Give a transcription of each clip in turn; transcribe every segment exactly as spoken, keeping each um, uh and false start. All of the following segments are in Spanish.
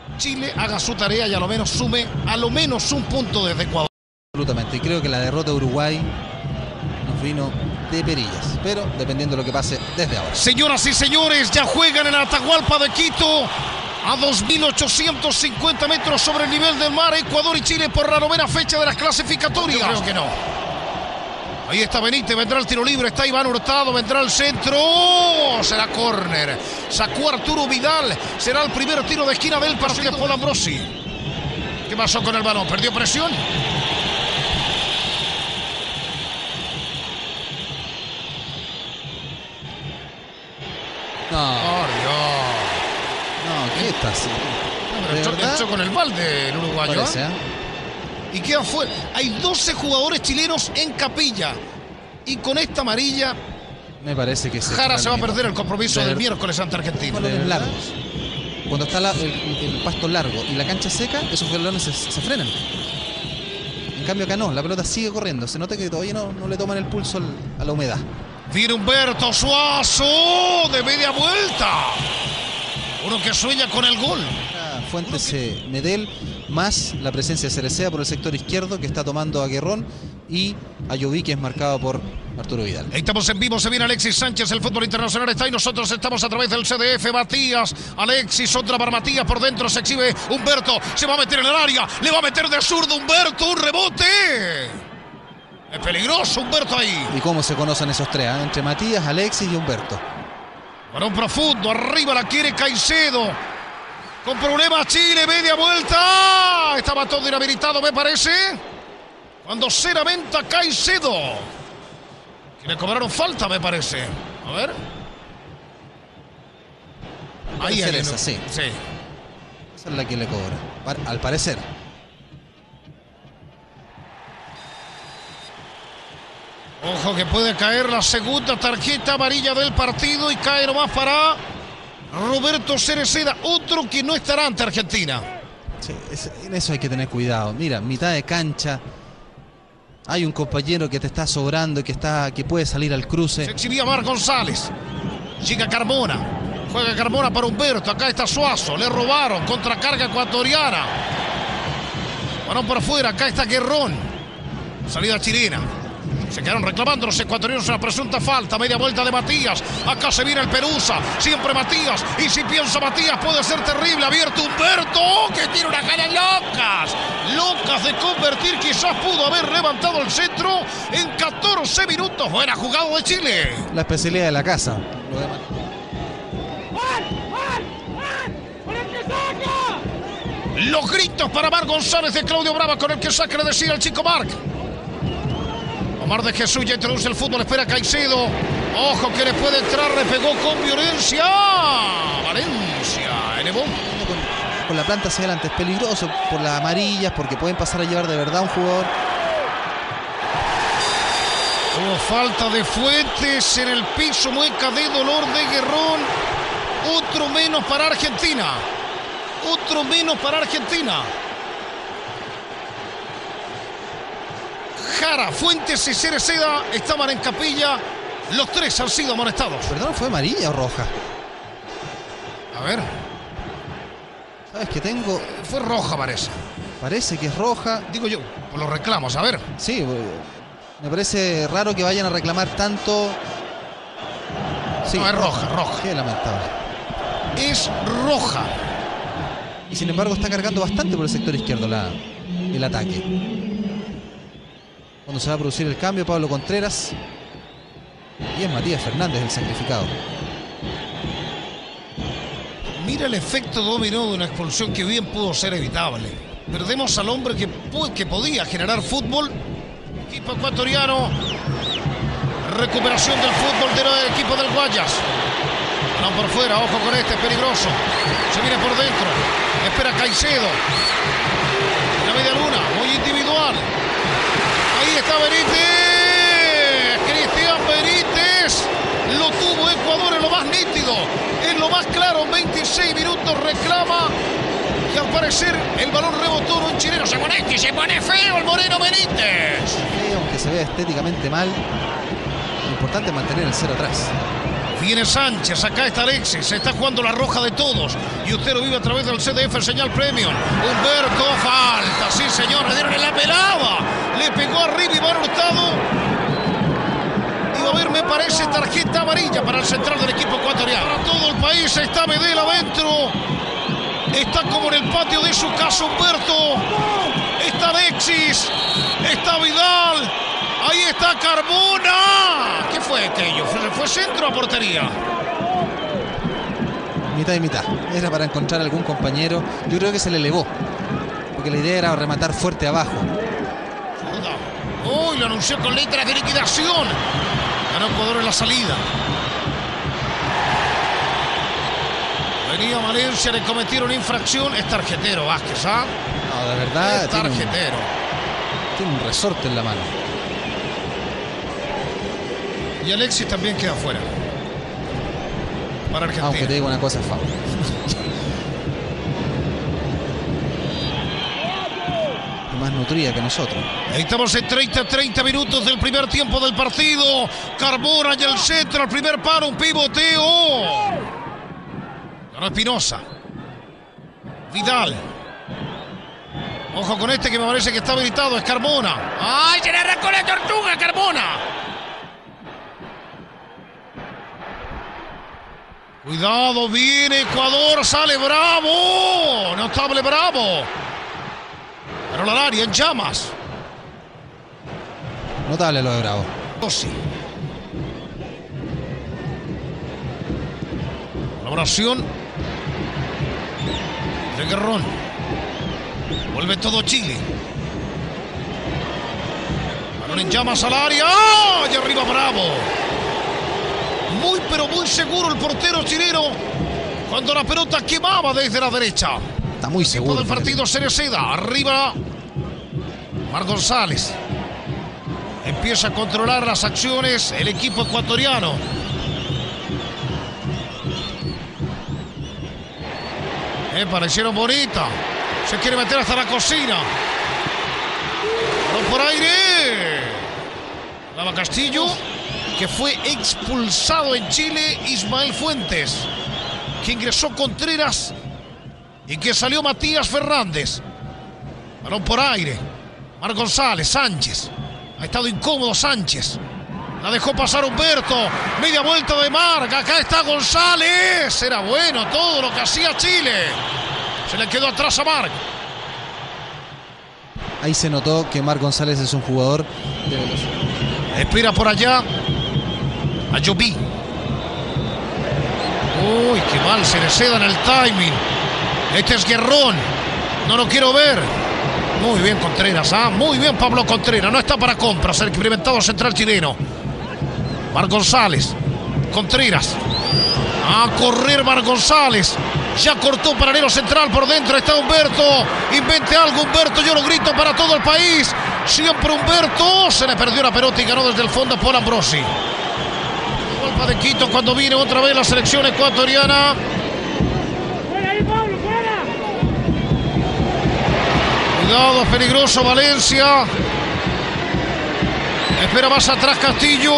Chile haga su tarea y a lo menos sume a lo menos un punto desde Ecuador. Absolutamente, y creo que la derrota de Uruguay nos vino de perillas, pero dependiendo de lo que pase desde ahora. Señoras y señores, ya juegan en Atahualpa de Quito, a dos mil ochocientos cincuenta metros sobre el nivel del mar, Ecuador y Chile por la novena fecha de las clasificatorias. Yo creo que no. Ahí está Benítez, vendrá el tiro libre, está Iván Hurtado, vendrá el centro, ¡oh! Será córner. Sacó Arturo Vidal, será el primer tiro de esquina del partido de Paul Ambrosi. ¿Qué pasó con el balón? ¿Perdió presión? No. Oh, Dios. No, ¿qué está haciendo? No, echó, echó con el balde el uruguayo. Parece, ¿eh? Y queda fuera. Hay doce jugadores chilenos en capilla. Y con esta amarilla, me parece que se Jara se va a perder el compromiso del miércoles ante Argentina. Balones largos. Cuando está la, el, el pasto largo y la cancha seca, esos balones se, se frenan. En cambio acá no, la pelota sigue corriendo. Se nota que todavía no, no le toman el pulso al, a la humedad. Viene Humberto Suazo de media vuelta. Uno que sueña con el gol. Fuentes eh, Medel, más la presencia de Cereceda por el sector izquierdo, que está tomando a Guerrón, y a Lloví, que es marcado por Arturo Vidal. Estamos en vivo, se viene Alexis Sánchez, el fútbol internacional está y nosotros estamos a través del C D F. Matías, Alexis, otra para Matías, por dentro se exhibe Humberto, se va a meter en el área, le va a meter de zurdo Humberto, un rebote. Es peligroso Humberto ahí. Y cómo se conocen esos tres, ¿eh? Entre Matías, Alexis y Humberto. Balón profundo, arriba la quiere Caicedo. Con problemas Chile, media vuelta. Estaba todo inhabilitado, me parece. Cuando se lamenta Caicedo. Que le cobraron falta, me parece. A ver. Ahí hay esa, sí. sí. Esa es la que le cobra, al parecer. Ojo que puede caer la segunda tarjeta amarilla del partido y cae nomás para Roberto Cereceda, otro que no estará ante Argentina. Sí, es, en eso hay que tener cuidado. Mira, mitad de cancha. Hay un compañero que te está sobrando y que, está, que puede salir al cruce. Se exhibía Mar González. Llega Carmona. Juega Carmona para Humberto. Acá está Suazo. Le robaron. Contracarga ecuatoriana. Balón por afuera. Acá está Guerrón. Salida chilena. Se quedaron reclamando los ecuatorianos una presunta falta. Media vuelta de Matías. Acá se viene el Perusa. Siempre Matías. Y si piensa Matías puede ser terrible. Abierto Humberto. Que tiene unas ganas locas. Locas de convertir. Quizás pudo haber levantado el centro en catorce minutos. Buena jugada de Chile. La especialidad de la casa. Lo demás. Los gritos para Mar González de Claudio Brava con el que saca, le decía el chico Marc. Omar de Jesús ya introduce el fútbol, espera Caicedo. Ojo que le puede entrar, le pegó con violencia. Valencia, elevó. Con, con la planta hacia adelante es peligroso por las amarillas, porque pueden pasar a llevar de verdad a un jugador. Hubo falta de Fuentes en el piso, mueca de dolor de Guerrón. Otro menos para Argentina. Otro menos para Argentina. Jara, Fuentes y Cereceda estaban en capilla. Los tres han sido amonestados. ¿Perdón, fue amarilla o roja? A ver. ¿Sabes qué tengo? Fue roja, parece. Parece que es roja. Digo yo, por los reclamos, a ver. Sí, me parece raro que vayan a reclamar tanto. Sí, no, es roja, roja. Qué lamentable. Es roja. Y sin embargo está cargando bastante por el sector izquierdo la, el ataque. Cuando se va a producir el cambio, Pablo Contreras. Y es Matías Fernández el sacrificado. Mira el efecto dominó de una expulsión que bien pudo ser evitable. Perdemos al hombre que, que podía generar fútbol. Equipo ecuatoriano. Recuperación del fútbol del equipo del Guayas. No por fuera, ojo con este, es peligroso. Se viene por dentro. Espera Caicedo. La media luna, muy individual. Ahí está Benítez. Cristian Benítez. Lo tuvo Ecuador en lo más nítido. En lo más claro, en veintiséis minutos reclama. Y al parecer el balón rebotó en un chileno. Se pone, que se pone feo el Moreno Benítez. Sí, aunque se vea estéticamente mal, lo importante es mantener el cero atrás. Viene Sánchez, acá está Alexis, se está jugando la roja de todos. Y usted lo vive a través del C D F Señal Premium. Humberto, falta, sí señor, le dieron en la pelada. Le pegó arriba Iván Hurtado. Y va a haber, me parece, tarjeta amarilla para el central del equipo ecuatoriano. Para todo el país está Medel adentro. Está como en el patio de su casa Humberto. Está Alexis. Está Vidal. Ahí está Carmona. ¿Qué fue aquello? ¿Fue, fue centro a portería? Mitad y mitad. Era para encontrar algún compañero. Yo creo que se le elevó. Porque la idea era rematar fuerte abajo. Uy, lo anunció con letras de liquidación. Ganó Ecuador en la salida. Venía Valencia, le cometieron infracción. Es tarjetero Vázquez, ¿ah? No, de verdad. Es tarjetero. Tiene un, tiene un resorte en la mano. Y Alexis también queda fuera. Para Argentina. Aunque te digo una cosa, es foul. Más nutrida que nosotros. Ahí estamos en treinta, treinta minutos del primer tiempo del partido. Carmona y el centro, el primer paro, un pivoteo. Ganó Espinosa. Vidal. Ojo con este que me parece que está habilitado, es Carmona. ¡Ay, se le arrancó la tortuga, Carmona! Cuidado, viene Ecuador, sale Bravo. Notable Bravo. Pero la área en llamas. Notable lo de Bravo. Sí. Colaboración de Guerrón. Vuelve todo Chile. Balón en llamas al área. ¡Oh! Y arriba Bravo. Muy pero muy seguro el portero chileno cuando la pelota quemaba desde la derecha. Está muy seguro. Del partido Cereceda. Arriba Mar González. Empieza a controlar las acciones el equipo ecuatoriano. Eh, parecieron bonitas. Se quiere meter hasta la cocina. Balón por aire. Lava Castillo, que fue expulsado en Chile. Ismael Fuentes, que ingresó Contreras y que salió Matías Fernández. Balón por aire. Mar González, Sánchez. Ha estado incómodo Sánchez. La dejó pasar Humberto. Media vuelta de Marca. Acá está González. Era bueno todo lo que hacía Chile. Se le quedó atrás a Marc. Ahí se notó que Marc González es un jugador de velocidad. Espera por allá a Llobí. Uy, qué mal se le ceda en el timing. Este es Guerrón. No lo quiero ver. Muy bien Contreras, ¿ah? Muy bien Pablo Contreras. No está para compras el experimentado central chileno. Mar González. Contreras. A correr Mar González. Ya cortó paralelo central por dentro. Está Humberto. Invente algo Humberto. Yo lo grito para todo el país. Siempre Humberto. Se le perdió la pelota y ganó desde el fondo Paul Ambrosi. Golpa de Quito cuando viene otra vez la selección ecuatoriana. Cuidado, es peligroso Valencia. Espera más atrás Castillo.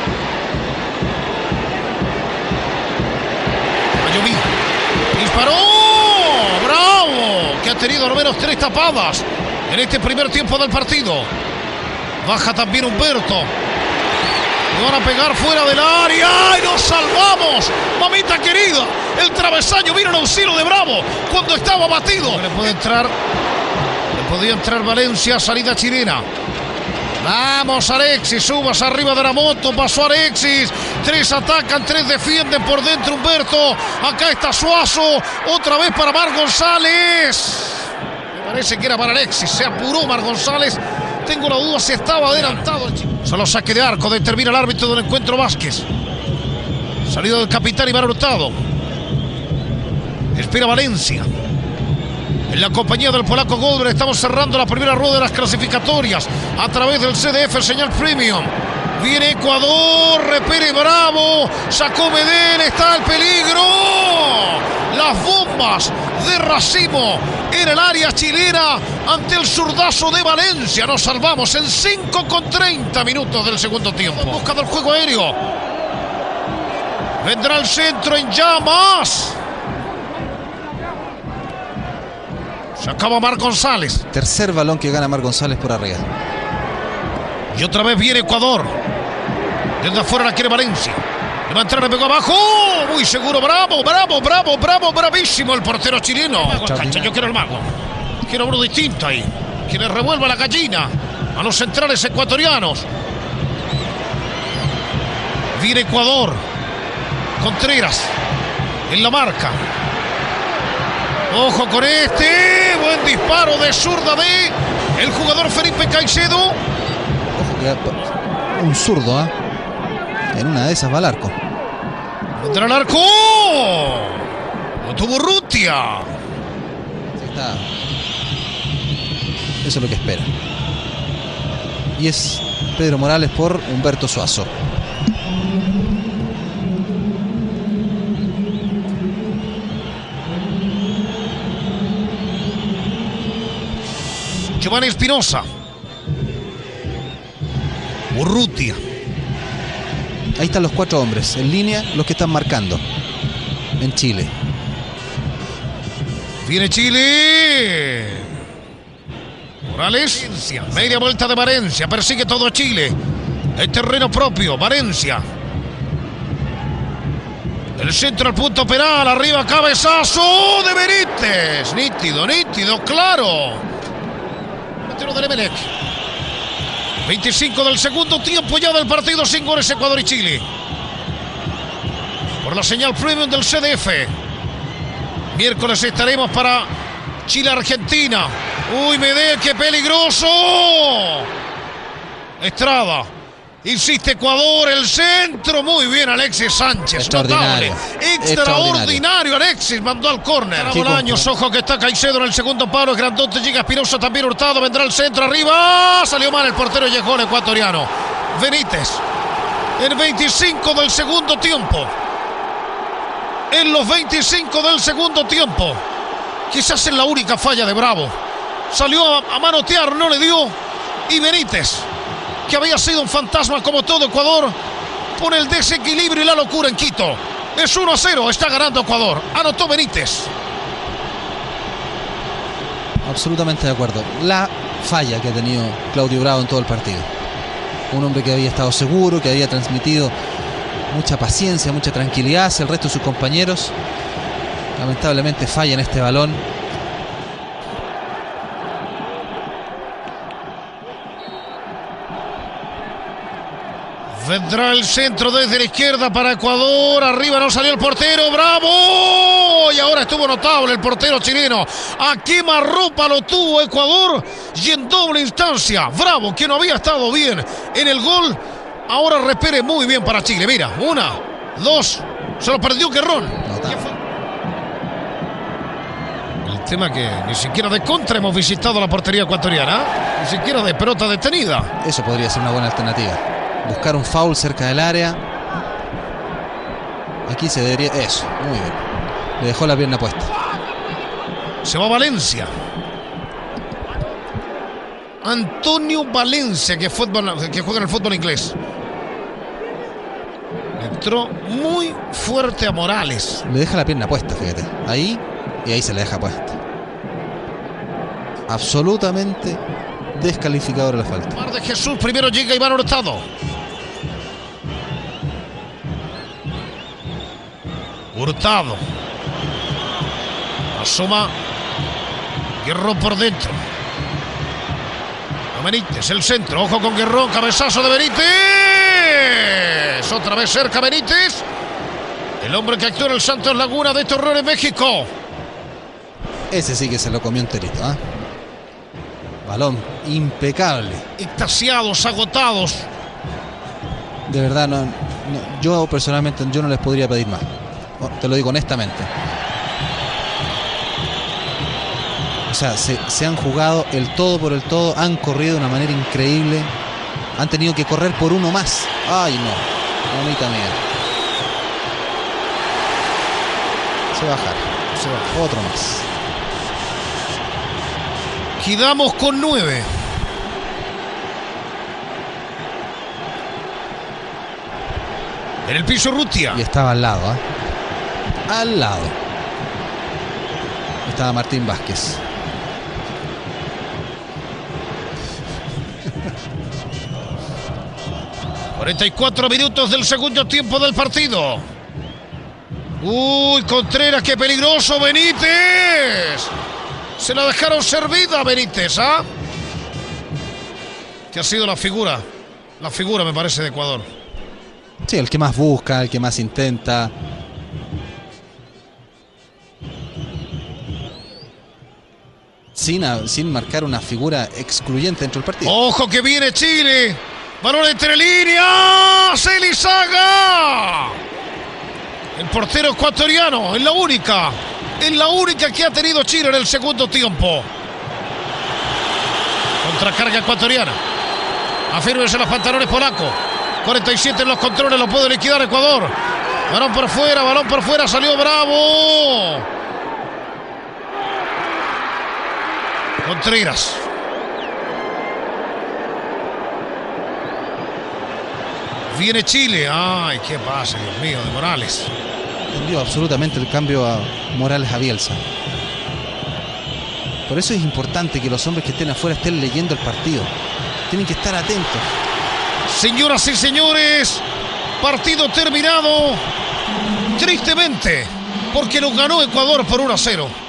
Ayubí. Disparó. Bravo. Que ha tenido al menos tres tapadas en este primer tiempo del partido. Baja también Humberto. Le van a pegar fuera del área. ¡Y nos salvamos! Mamita querida. El travesaño vino en auxilio de Bravo cuando estaba batido. Le puede entrar. Podía entrar Valencia, salida chilena. Vamos Alexis, subas arriba de la moto, pasó Alexis. Tres atacan, tres defienden por dentro Humberto. Acá está Suazo, otra vez para Mar González. Me parece que era para Alexis, se apuró Mar González. Tengo la duda si estaba adelantado. Solo saque de arco, determina el árbitro del encuentro Vázquez. Salida del capitán Iván Hurtado. Espera Valencia. En la compañía del polaco Goldberg estamos cerrando la primera rueda de las clasificatorias a través del C D F Señal Premium. Viene Ecuador, repere Bravo, sacó Medel, está el peligro. Las bombas de Racimo en el área chilena ante el zurdazo de Valencia. Nos salvamos en cinco con treinta minutos del segundo tiempo. En busca del juego aéreo. Vendrá el centro en llamas. Se acaba Marc González. Tercer balón que gana Marc González por arriba. Y otra vez viene Ecuador. Desde afuera la quiere Valencia. Le va a entrar, le pegó abajo. Muy seguro, bravo, bravo, bravo, bravo, bravísimo el portero chileno. Cancha, yo quiero el mago. Quiero uno distinto ahí. Que le revuelva la gallina a los centrales ecuatorianos. Viene Ecuador. Contreras en la marca. Ojo con este. Buen disparo de zurda de el jugador Felipe Caicedo. Ojo que un zurdo, ¿eh? En una de esas va al arco. Contra el arco. Lo tuvo Urrutia. Está. Eso es lo que espera. Y es Pedro Morales por Humberto Suazo. Giovanni Espinosa. Urrutia. Ahí están los cuatro hombres en línea, los que están marcando en Chile. Viene Chile. Morales. Media vuelta de Valencia. Persigue todo Chile. El terreno propio. Valencia. El centro al punto penal. Arriba cabezazo de Benítez. Nítido, nítido, claro. Tiro del Emelec. veinticinco del segundo tiempo ya del partido, sin goles Ecuador y Chile. Por la señal premium del C D F. Miércoles estaremos para Chile-Argentina. Uy, Medel, qué peligroso. Estrada. Insiste Ecuador, el centro. Muy bien, Alexis Sánchez. Extraordinario. Notable. Extraordinario. Extraordinario. Alexis mandó al córner. Bolaños, ojo que está Caicedo en el segundo palo. Es grandote, llega Espinosa, también Hurtado. Vendrá el centro arriba. Salió mal el portero y llegó el ecuatoriano. Benítez. En veinticinco del segundo tiempo. En los veinticinco del segundo tiempo. Quizás es la única falla de Bravo. Salió a, a manotear, no le dio. Y Benítez, que había sido un fantasma como todo Ecuador, pone el desequilibrio y la locura en Quito. Es uno a cero, está ganando Ecuador. Anotó Benítez. Absolutamente de acuerdo. La falla que ha tenido Claudio Bravo en todo el partido. Un hombre que había estado seguro, que había transmitido mucha paciencia, mucha tranquilidad hacia el resto de sus compañeros. Lamentablemente falla en este balón. Vendrá el centro desde la izquierda para Ecuador. Arriba no salió el portero. ¡Bravo! Y ahora estuvo notable el portero chileno. A quemarropa lo tuvo Ecuador. Y en doble instancia, Bravo, que no había estado bien en el gol, ahora repere muy bien para Chile. Mira, una, dos. Se lo perdió Guerrón. El tema que ni siquiera de contra hemos visitado la portería ecuatoriana. Ni siquiera de pelota detenida. Eso podría ser una buena alternativa. Buscar un foul cerca del área. Aquí se debería... Eso, muy bien. Le dejó la pierna puesta. Se va Valencia. Antonio Valencia, que, fútbol, que juega en el fútbol inglés. Entró muy fuerte a Morales. Le deja la pierna puesta, fíjate. Ahí y ahí se le deja puesta. Absolutamente descalificador la falta. Mar de Jesús, primero llega Iván Hurtado. Hurtado. Asoma. Guerrón por dentro. A Benítez, el centro. Ojo con Guerrón. Cabezazo de Benítez. Otra vez cerca Benítez. El hombre que actuó en el Santos Laguna de Torreón en México. Ese sí que se lo comió enterito, ¿eh? Balón impecable. Extasiados, agotados. De verdad, no, no, yo personalmente yo no les podría pedir más. Te lo digo honestamente. O sea, se, se han jugado el todo por el todo. Han corrido de una manera increíble. Han tenido que correr por uno más. Ay, no. Mamita mía. Se va a bajar. Se va. Otro más. Quedamos con nueve. En el piso Urrutia. Y estaba al lado, ¿eh? Al lado. Estaba Martín Vázquez. cuarenta y cuatro minutos del segundo tiempo del partido. Uy, Contreras, qué peligroso, Benítez. Se la dejaron servida, Benítez, ¿ah? Que ha sido la figura. La figura, me parece, de Ecuador. Sí, el que más busca, el que más intenta. Sin, sin marcar una figura excluyente dentro del partido. ¡Ojo que viene Chile! ¡Balón entre líneas! ¡Elizaga! El portero ecuatoriano, es la única. Es la única que ha tenido Chile en el segundo tiempo. Contracarga ecuatoriana. Afírmese los pantalones polaco. cuarenta y siete en los controles, lo puede liquidar Ecuador. Balón por fuera, balón por fuera, salió Bravo. Contreras. Viene Chile. Ay, qué pasa, Dios mío, de Morales. Entendió absolutamente el cambio a Morales a Bielsa. Por eso es importante que los hombres que estén afuera estén leyendo el partido. Tienen que estar atentos. Señoras y señores, partido terminado. Tristemente, porque lo ganó Ecuador por uno a cero.